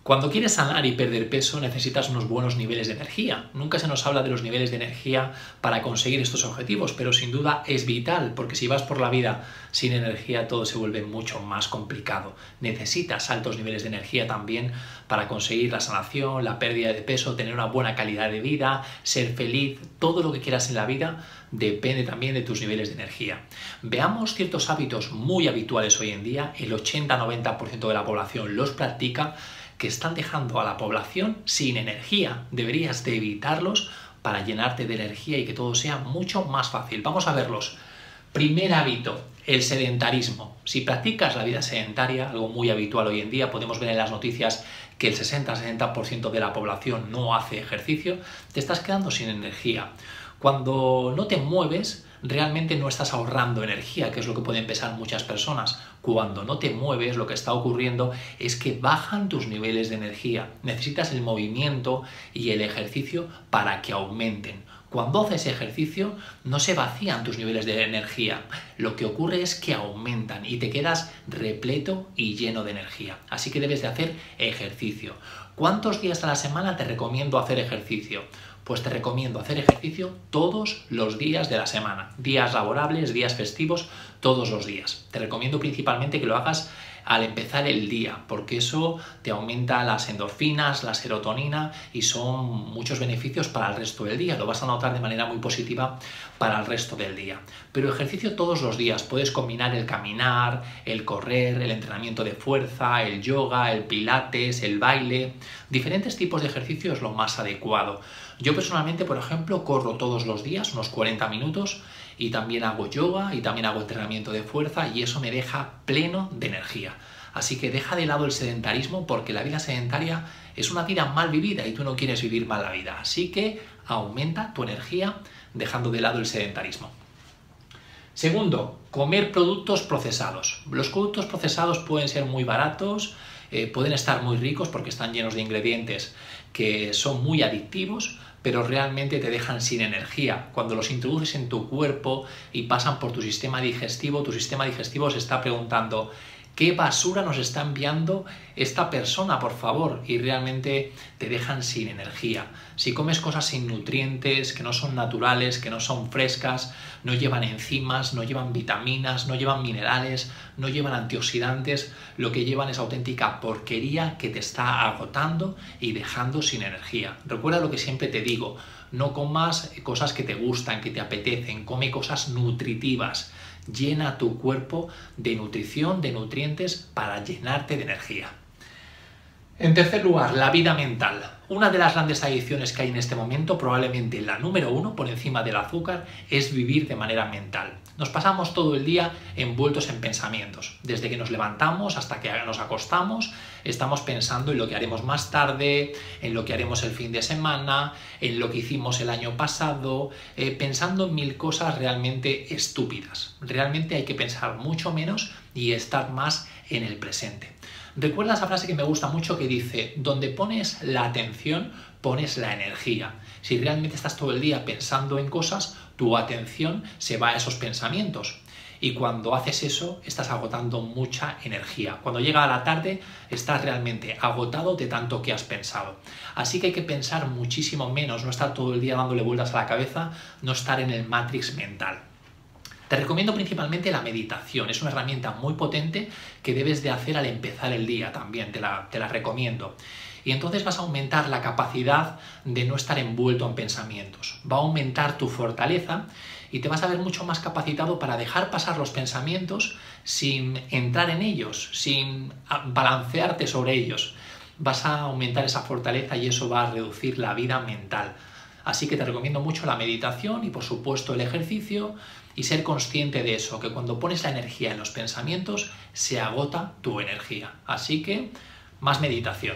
Cuando quieres sanar y perder peso necesitas unos buenos niveles de energía. Nunca se nos habla de los niveles de energía para conseguir estos objetivos, pero sin duda es vital, porque si vas por la vida sin energía todo se vuelve mucho más complicado. Necesitas altos niveles de energía también para conseguir la sanación, la pérdida de peso, tener una buena calidad de vida, ser feliz. Todo lo que quieras en la vida depende también de tus niveles de energía. Veamos ciertos hábitos muy habituales hoy en día. El 80-90% de la población los practica, que están dejando a la población sin energía. Deberías de evitarlos para llenarte de energía y que todo sea mucho más fácil. Vamos a verlos. Primer hábito, el sedentarismo. Si practicas la vida sedentaria, algo muy habitual hoy en día, podemos ver en las noticias que el 60-70% de la población no hace ejercicio, te estás quedando sin energía. Cuando no te mueves, realmente no estás ahorrando energía, que es lo que pueden pensar muchas personas. Cuando no te mueves, lo que está ocurriendo es que bajan tus niveles de energía. Necesitas el movimiento y el ejercicio para que aumenten. Cuando haces ejercicio, no se vacían tus niveles de energía. Lo que ocurre es que aumentan y te quedas repleto y lleno de energía. Así que debes de hacer ejercicio. ¿Cuántos días a la semana te recomiendo hacer ejercicio? Pues te recomiendo hacer ejercicio todos los días de la semana. Días laborables, días festivos, todos los días. Te recomiendo principalmente que lo hagas al empezar el día, porque eso te aumenta las endorfinas, la serotonina y son muchos beneficios para el resto del día. Lo vas a notar de manera muy positiva para el resto del día. Pero ejercicio todos los días. Puedes combinar el caminar, el correr, el entrenamiento de fuerza, el yoga, el pilates, el baile. Diferentes tipos de ejercicio es lo más adecuado. Yo personalmente, por ejemplo, corro todos los días, unos 40 minutos, y también hago yoga y también hago entrenamiento de fuerza y eso me deja pleno de energía. Así que deja de lado el sedentarismo porque la vida sedentaria es una vida mal vivida y tú no quieres vivir mal la vida. Así que aumenta tu energía dejando de lado el sedentarismo. Segundo, comer productos procesados. Los productos procesados pueden ser muy baratos, pueden estar muy ricos porque están llenos de ingredientes que son muy adictivos, pero realmente te dejan sin energía. Cuando los introduces en tu cuerpo y pasan por tu sistema digestivo se está preguntando ¿qué basura nos está enviando esta persona, por favor? Y realmente te dejan sin energía. Si comes cosas sin nutrientes, que no son naturales, que no son frescas, no llevan enzimas, no llevan vitaminas, no llevan minerales, no llevan antioxidantes, lo que llevan es auténtica porquería que te está agotando y dejando sin energía. Recuerda lo que siempre te digo, no comas cosas que te gustan, que te apetecen, come cosas nutritivas. Llena tu cuerpo de nutrición, de nutrientes para llenarte de energía. En tercer lugar, la vida mental. Una de las grandes adicciones que hay en este momento, probablemente la número 1 por encima del azúcar, es vivir de manera mental. Nos pasamos todo el día envueltos en pensamientos. Desde que nos levantamos hasta que nos acostamos, estamos pensando en lo que haremos más tarde, en lo que haremos el fin de semana, en lo que hicimos el año pasado, pensando en mil cosas realmente estúpidas. Realmente hay que pensar mucho menos y estar más en el presente. Recuerda esa frase que me gusta mucho que dice, donde pones la atención, pones la energía. Si realmente estás todo el día pensando en cosas, tu atención se va a esos pensamientos. Y cuando haces eso, estás agotando mucha energía. Cuando llega la tarde, estás realmente agotado de tanto que has pensado. Así que hay que pensar muchísimo menos, no estar todo el día dándole vueltas a la cabeza, no estar en el matrix mental. Te recomiendo principalmente la meditación, es una herramienta muy potente que debes de hacer al empezar el día también, te la recomiendo. Y entonces vas a aumentar la capacidad de no estar envuelto en pensamientos, va a aumentar tu fortaleza y te vas a ver mucho más capacitado para dejar pasar los pensamientos sin entrar en ellos, sin balancearte sobre ellos. Vas a aumentar esa fortaleza y eso va a reducir la vida mental. Así que te recomiendo mucho la meditación y por supuesto el ejercicio y ser consciente de eso, que cuando pones la energía en los pensamientos se agota tu energía. Así que más meditación.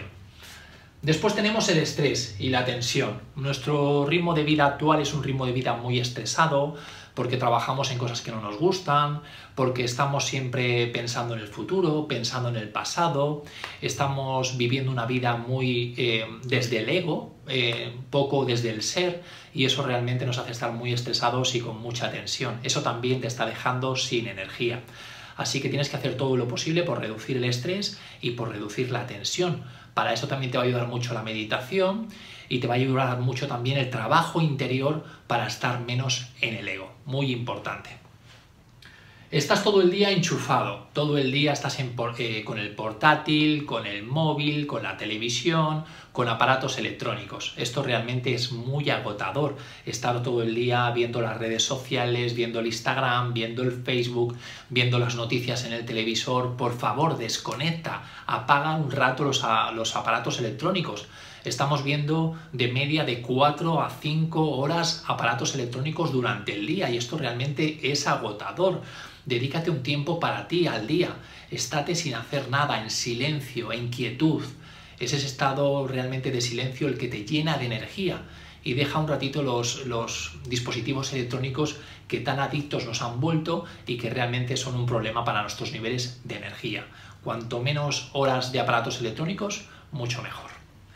Después tenemos el estrés y la tensión. Nuestro ritmo de vida actual es un ritmo de vida muy estresado porque trabajamos en cosas que no nos gustan, porque estamos siempre pensando en el futuro, pensando en el pasado, estamos viviendo una vida muy desde el ego, poco desde el ser, y eso realmente nos hace estar muy estresados y con mucha tensión. Eso también te está dejando sin energía. Así que tienes que hacer todo lo posible por reducir el estrés y por reducir la tensión, Para eso también te va a ayudar mucho la meditación y te va a ayudar mucho también el trabajo interior para estar menos en el ego. Muy importante. Estás todo el día enchufado, todo el día estás con el portátil, con el móvil, con la televisión, con aparatos electrónicos. Esto realmente es muy agotador, estar todo el día viendo las redes sociales, viendo el Instagram, viendo el Facebook, viendo las noticias en el televisor. Por favor, desconecta, apaga un rato los aparatos electrónicos. Estamos viendo de media de 4 a 5 horas aparatos electrónicos durante el día y esto realmente es agotador. Dedícate un tiempo para ti al día, estate sin hacer nada, en silencio, en quietud. Es ese estado realmente de silencio el que te llena de energía y deja un ratito los dispositivos electrónicos que tan adictos nos han vuelto y que realmente son un problema para nuestros niveles de energía. Cuanto menos horas de aparatos electrónicos, mucho mejor.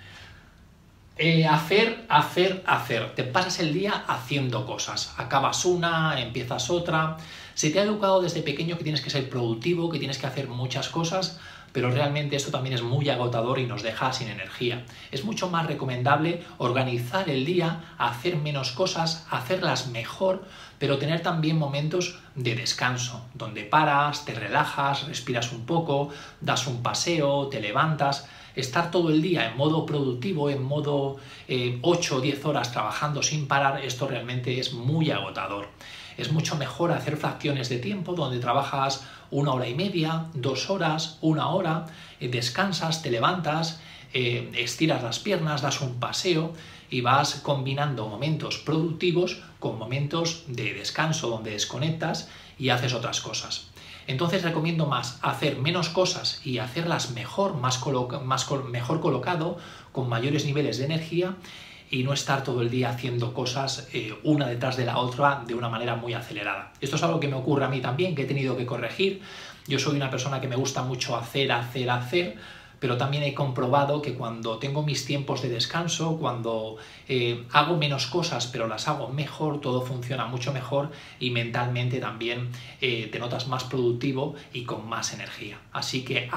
Hacer. Te pasas el día haciendo cosas. Acabas una, empiezas otra. Se te ha educado desde pequeño que tienes que ser productivo, que tienes que hacer muchas cosas, pero realmente esto también es muy agotador y nos deja sin energía. Es mucho más recomendable organizar el día, hacer menos cosas, hacerlas mejor, pero tener también momentos de descanso, donde paras, te relajas, respiras un poco, das un paseo, te levantas. Estar todo el día en modo productivo, en modo 8 o 10 horas trabajando sin parar, esto realmente es muy agotador. Es mucho mejor hacer fracciones de tiempo donde trabajas 1 hora y media, 2 horas, 1 hora, descansas, te levantas, estiras las piernas, das un paseo y vas combinando momentos productivos con momentos de descanso donde desconectas y haces otras cosas. Entonces recomiendo más hacer menos cosas y hacerlas mejor, mejor colocado, con mayores niveles de energía y no estar todo el día haciendo cosas una detrás de la otra de una manera muy acelerada. Esto es algo que me ocurre a mí también, que he tenido que corregir. Yo soy una persona que me gusta mucho hacer, pero también he comprobado que cuando tengo mis tiempos de descanso, cuando hago menos cosas pero las hago mejor, todo funciona mucho mejor y mentalmente también te notas más productivo y con más energía. Así que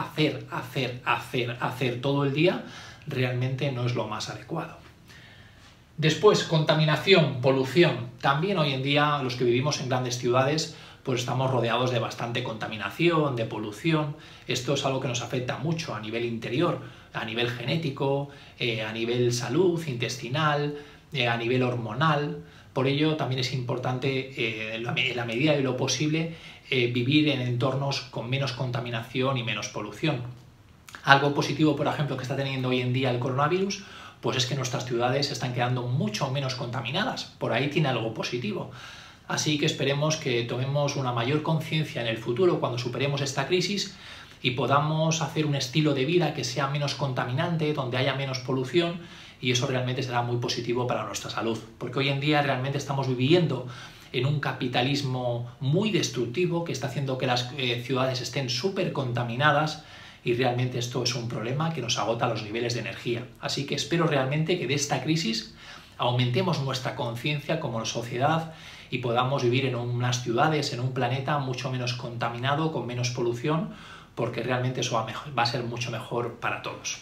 hacer todo el día realmente no es lo más adecuado. Después, contaminación, polución. También hoy en día los que vivimos en grandes ciudades pues estamos rodeados de bastante contaminación, de polución. Esto es algo que nos afecta mucho a nivel interior, a nivel genético, a nivel salud intestinal, a nivel hormonal. Por ello también es importante, en la medida de lo posible, vivir en entornos con menos contaminación y menos polución. Algo positivo, por ejemplo, que está teniendo hoy en día el coronavirus, pues es que nuestras ciudades están quedando mucho menos contaminadas. Por ahí tiene algo positivo. Así que esperemos que tomemos una mayor conciencia en el futuro cuando superemos esta crisis y podamos hacer un estilo de vida que sea menos contaminante, donde haya menos polución y eso realmente será muy positivo para nuestra salud. Porque hoy en día realmente estamos viviendo en un capitalismo muy destructivo que está haciendo que las ciudades estén súper contaminadas y realmente esto es un problema que nos agota los niveles de energía. Así que espero realmente que de esta crisis aumentemos nuestra conciencia como sociedad y podamos vivir en unas ciudades, en un planeta mucho menos contaminado, con menos polución, porque realmente eso va a ser mucho mejor para todos.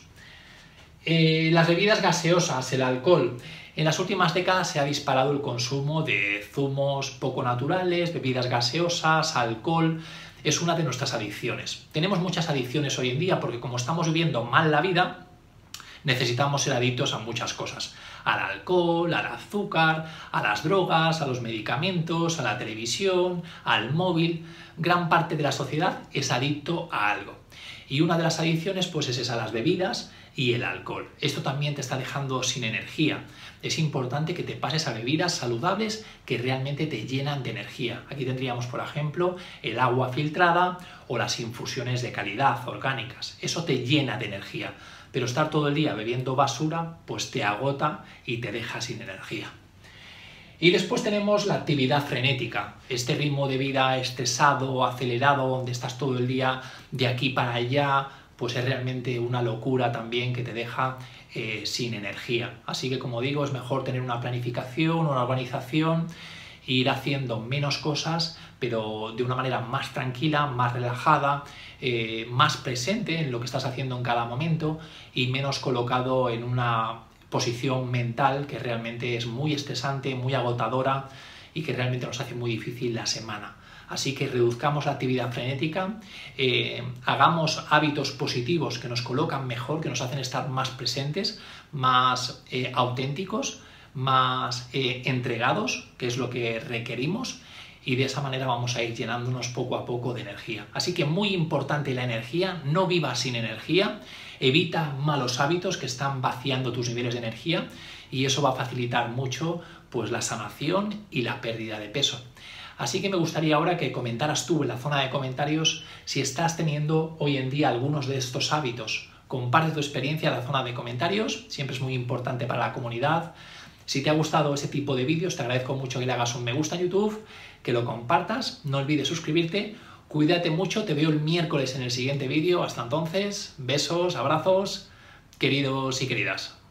Las bebidas gaseosas, el alcohol. En las últimas décadas se ha disparado el consumo de zumos poco naturales, bebidas gaseosas, alcohol. Es una de nuestras adicciones. Tenemos muchas adicciones hoy en día porque como estamos viviendo mal la vida, necesitamos ser adictos a muchas cosas. Al alcohol, al azúcar, a las drogas, a los medicamentos, a la televisión, al móvil. Gran parte de la sociedad es adicto a algo. Y una de las adicciones pues es esa, las bebidas y el alcohol. Esto también te está dejando sin energía. Es importante que te pases a bebidas saludables que realmente te llenan de energía. Aquí tendríamos, por ejemplo, el agua filtrada o las infusiones de calidad, orgánicas. Eso te llena de energía. Pero estar todo el día bebiendo basura, pues te agota y te deja sin energía. Y después tenemos la actividad frenética, este ritmo de vida estresado, acelerado, donde estás todo el día de aquí para allá, pues es realmente una locura también que te deja sin energía. Así que, como digo, es mejor tener una planificación, una organización e ir haciendo menos cosas, pero de una manera más tranquila, más relajada, más presente en lo que estás haciendo en cada momento y menos colocado en una posición mental que realmente es muy estresante, muy agotadora y que realmente nos hace muy difícil la semana. Así que reduzcamos la actividad frenética, hagamos hábitos positivos que nos colocan mejor, que nos hacen estar más presentes, más auténticos, más entregados, que es lo que requerimos, y de esa manera vamos a ir llenándonos poco a poco de energía. Así que muy importante la energía, no vivas sin energía, evita malos hábitos que están vaciando tus niveles de energía y eso va a facilitar mucho pues, la sanación y la pérdida de peso. Así que me gustaría ahora que comentaras tú en la zona de comentarios si estás teniendo hoy en día algunos de estos hábitos. Comparte tu experiencia en la zona de comentarios, siempre es muy importante para la comunidad. Si te ha gustado ese tipo de vídeos, te agradezco mucho que le hagas un me gusta en YouTube, que lo compartas, no olvides suscribirte. Cuídate mucho, te veo el miércoles en el siguiente vídeo. Hasta entonces, besos, abrazos, queridos y queridas.